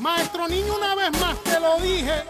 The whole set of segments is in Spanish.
Maestro Niño, una vez más te lo dije.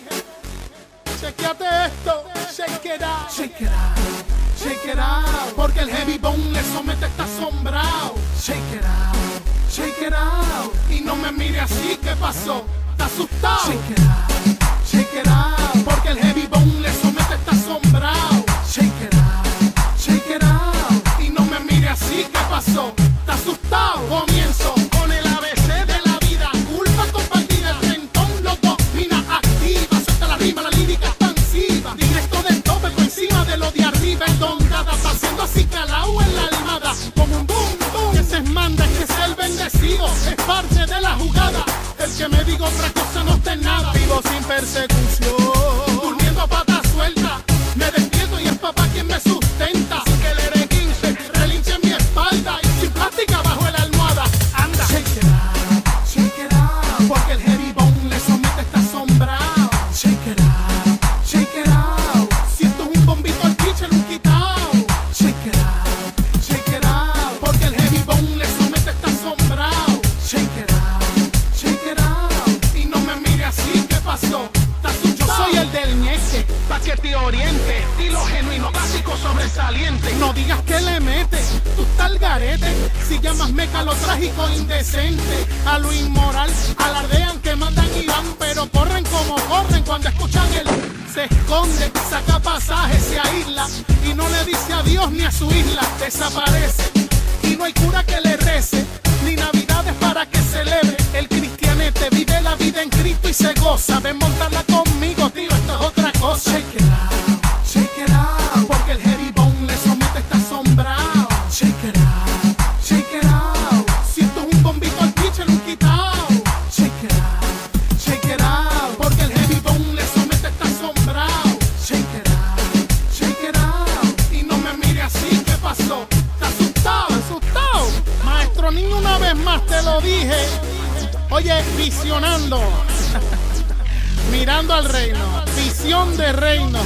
Chequeate esto, shake it out, shake it out, shake it out. Porque el heavy bone le somete, está asombrado. Shake it out, shake it out. Y no me mire así, ¿qué pasó? ¿Está asustado? Shake it out, shake it out. Porque el heavy bone le somete, está asombrado. Shake it out, shake it out. Y no me mire así, ¿qué pasó? ¿Está asustado? Comienzo con el ABC de la vida. Culpa compartida, el mentón, los dos, mina activa. Suelta la rima, la lírica expansiva. Directo del tope por encima de lo de arriba. El don dada, pasando así calao en la almada. Como un boom, boom. Ese es manda, es que es el bendecido. Es parte de la jugada. El que me diga otra cosa no está en nada. Vivo sin persecución, durmiendo a pata suelta. Me despierto y es papá quien me sustenta. Sin que el R15 relinche en mi espalda. Y sin plástica bajo la almohada. Anda, shake it out, shake it out. Porque el heavy bone le somete, está asombrado. Shake it out, shake it out. Siento un bombito al pitcher, un quitao. Shake it out, shake it out. Porque el heavy bone le somete, está asombrado. Shake it out, shake it out. Y no me mire así, ¿qué pasó? Yo soy el del ñeque, pa' que te oriente. Estilo genuino, básico, sobresaliente. No digas que le metes, tú estás al garete. Si llamas meca lo trágico, indecente. A lo inmoral, alardean que mandan y van. Pero corren como corren cuando escuchan el... Se esconde, saca pasaje, se aísla. Y no le dice adiós ni a su isla. Desaparece, y no hay cura que le rece. Ni navidades para que celebre. El cristianete vive la vida en Cristo y se goza. Ven montarla conmigo, tío, esto es otra cosa. Shake it out, shake it out. Porque el heavy bone le somete, está asombrado. Shake it out, shake it out. Siento un bombito al pitcher, un quitao. Shake it out, shake it out. Porque el heavy bone le somete, está asombrado. Shake it out, shake it out. Y no me mire así, ¿qué pasó? ¿Está asustado? ¿Asustado? Maestro Niño, una vez más te lo dije. Oye, visionando. Mirando al reino, visión de reino.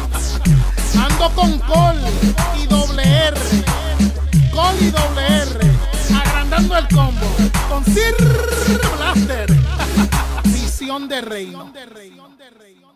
Ando con Col y doble R. Col y doble R. Agrandando el combo. Con Sir Blaster. Visión de reino.